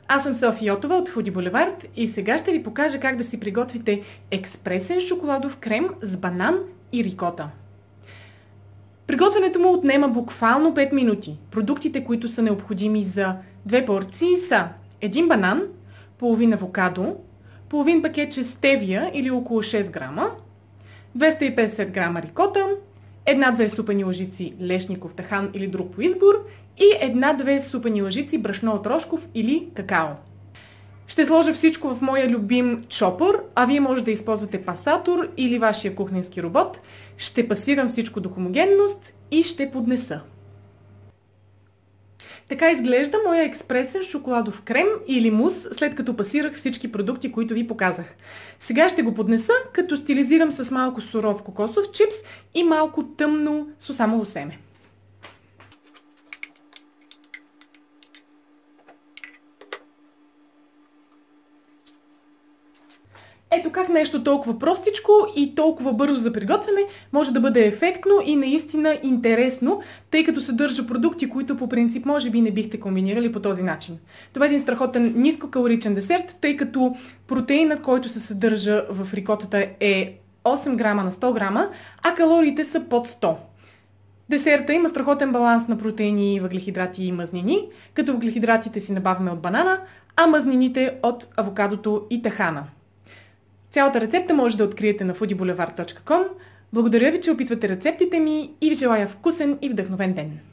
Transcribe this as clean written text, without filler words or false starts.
Аз съм София Йотова от Foodie Boulevard и сега ще ви покажа как да си приготвите експресен шоколадов крем с банан и рикота. Приготвянето му отнема буквално 5 минути. Продуктите, които са необходими за 2 порции са 1 банан, половин авокадо, половин пакетче стевия или около 6 грама, 250 грама рикота, 1-2 супени лъжици лешников тахан или друг по избор и 1-2 супени лъжици брашно от рошков или какао. Ще сложа всичко в моя любим чопър, а вие може да използвате пасатор или вашия кухненски робот. Ще пасирам всичко до хомогенност и ще поднеса. Така изглежда моя експресен шоколадов крем или мус, след като пасирах всички продукти, които ви показах. Сега ще го поднеса, като стилизирам с малко суров кокосов чипс и малко тъмно сусамово семе. Ето как нещо толкова простичко и толкова бързо за приготвяне може да бъде ефектно и наистина интересно, тъй като съдържа продукти, които по принцип може би не бихте комбинирали по този начин. Това е един страхотен нискокалоричен десерт, тъй като протеинът, който се съдържа в рикотата е 8 грама на 100 грама, а калориите са под 100. Десерта има страхотен баланс на протеини, въглехидрати и мазнини, като въглехидратите си набавяме от банана, а мазнините от авокадото и тахана. Цялата рецепта може да откриете на foodieboulevard.com. Благодаря ви, че опитвате рецептите ми и ви желая вкусен и вдъхновен ден!